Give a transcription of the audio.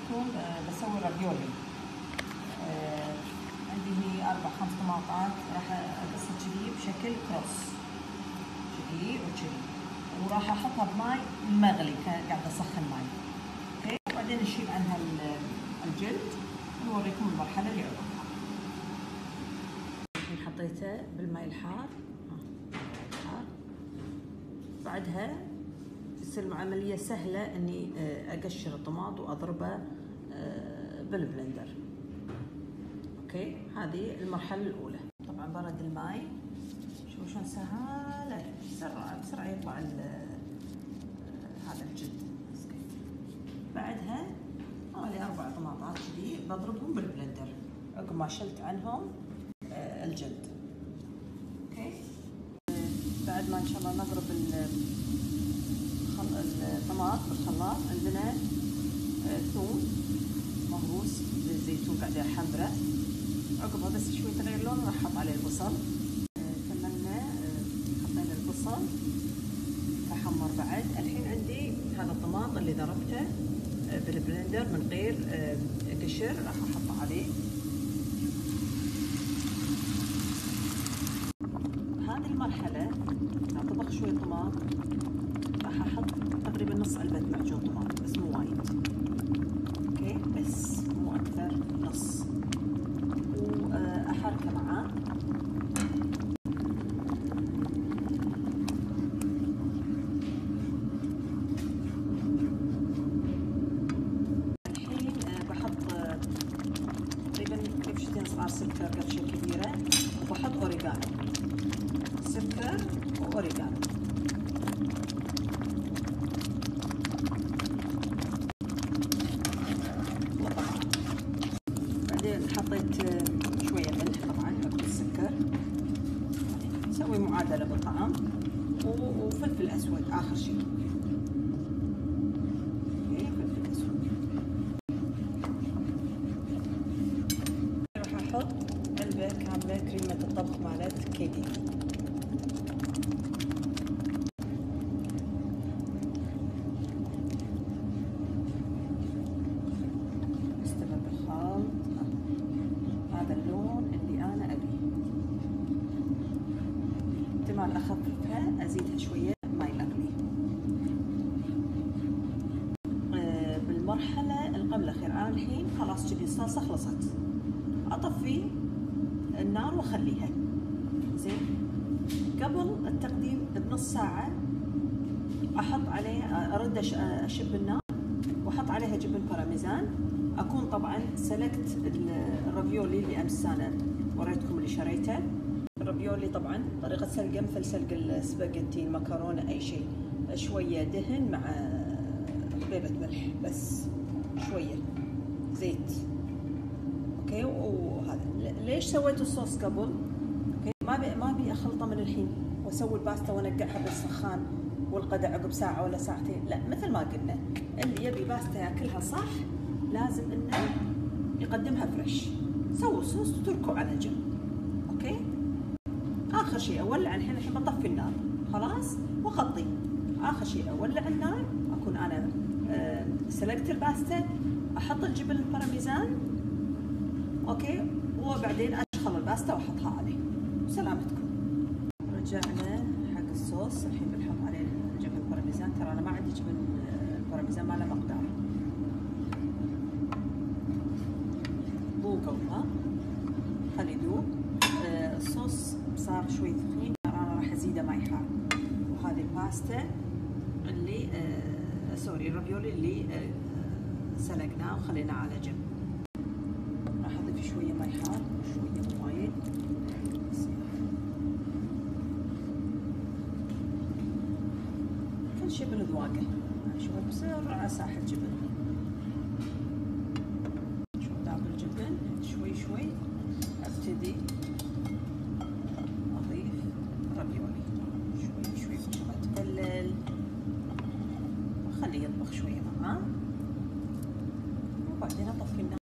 لكم بسوي رافيولي. عندي هي 4-5 طماطات راح اقصها كذي بشكل كروس كذي وكذي، وراح احطها بماي مغلي، قاعده اسخن ماي. اوكي، وبعدين نشيل عنها الجلد ونوريكم المرحله اللي عقبها. الحين حطيته بالماء الحار. بعدها تصير العمليه سهله اني اقشر الطماط واضربه بالبلندر. اوكي، هذه المرحله الاولى. طبعا برد الماء، شوفوا شلون سهاله، بسرعه يطلع هذا الجلد. بعدها حوالي 4 طماطات كذي بضربهم بالبلندر عقب ما شلت عنهم الجلد. اوكي، بعد ما ان شاء الله نضرب الطماط بالخلاط، عندنا ثوم مهروس بالزيتون قاعده احمره. عقبها بس شوي تغير لون راح احط عليه البصل. كملنا حطينا البصل تحمر. بعد الحين عندي هذا الطماط اللي ضربته بالبلندر من غير قشر راح احطه عليه. هذه المرحله اطبخ شوي طماط، راح احط تقريبا نص علبه معجون طماط بس مو وايد. اوكي، بس مو اكثر، نص، واحركه معاه. الحين بحط تقريبا كبشتين صغار سكر، قرشه كبيره، وبحط اوريجانو، سكر واوريجانو. بعدين حطيت شويه ملح طبعا عقب السكر، نسوي معادله بالطعم، وفلفل اسود اخر شيء. فلفل اسود. راح احط علبه كامله كريمه الطبخ مالت كيدي. استمر بالخلط. هذا اللون اللي انا ابيه. احتمال اخففها ازيدها شويه ماي مغلي. بالمرحله اللي قبل الاخير انا الحين خلاص كذي الصلصه خلصت، اطفي النار واخليها. زين، قبل التقديم بنص ساعه احط عليها، ارد اشب النار واحط عليها جبن بارميزان. اكون طبعا سلقت الرافيولي اللي امس انا وريتكم اللي شريته. الرافيولي طبعا طريقه سلقه مثل سلق السباجيتي، المكرونه، اي شيء. شويه دهن مع حبيبه ملح، بس شويه زيت. اوكي، وهذا ليش سويت الصوص قبل؟ اوكي، ما ابي اخلطه من الحين واسوي الباستا وانقعها بالسخان والقدع عقب ساعه ولا ساعتين. لا، مثل ما قلنا، اللي يبي باستا ياكلها صح لازم انه يقدمها فريش. سووا الصوص وتركوا على جنب. اوكي، اخر شيء اولع الحين بطفي النار خلاص واغطيه. اخر شيء اولع النار، اكون انا سلقت الباستا، احط الجبن البارميزان. اوكي، وبعدين اشخل الباستا واحطها عليه. وسلامتكم. رجعنا حق الصوص. الحين بنحط عليه الجبن البارميزان. ترى انا ما عندي جبن البارميزان، ما له مقدار. ذوقوا ها، خلي يذوب. الصوص صار شوي ثخين، انا راح ازيده ماي حار. وهذه الباستا اللي سوري الرافيولي اللي سلقناه وخليناه على جنب. راح اضيف شويه ماي حار، شويه مو وايد. كل شيء بذواقه. شوي بسرعه ساح الجبن. شوف ذاب الجبن شوي شوي. ابتدي اضيف رافيولي شوي شوي ما تبلل، واخليه يطبخ شويه معاه، وبعدين اطفي النار.